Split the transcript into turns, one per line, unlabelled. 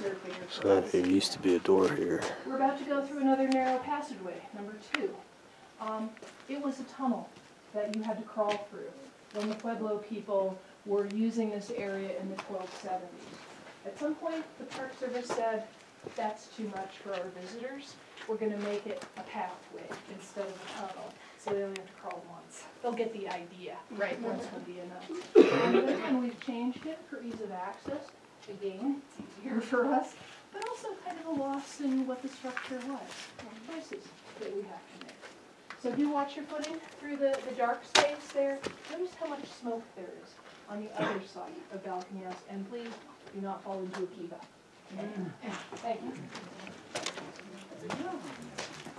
surfing for
So
us.
there used to be a door here.
We're about to go through another narrow passageway, number 2. It was a tunnel that you had to crawl through when the Pueblo people were using this area in the 1270s. At some point, the Park Service said, that's too much for our visitors. We're going to make it a pathway instead of a tunnel, so they only have to crawl once. They'll get the idea, right? Once will be enough. And we've changed it for ease of access. Again, it's easier for us, but also kind of a loss in what the structure was. Choices that we have to make. So do watch your footing through the dark space there. Notice how much smoke there is on the other side of Balcony S, and please do not fall into a kiva. Thank you.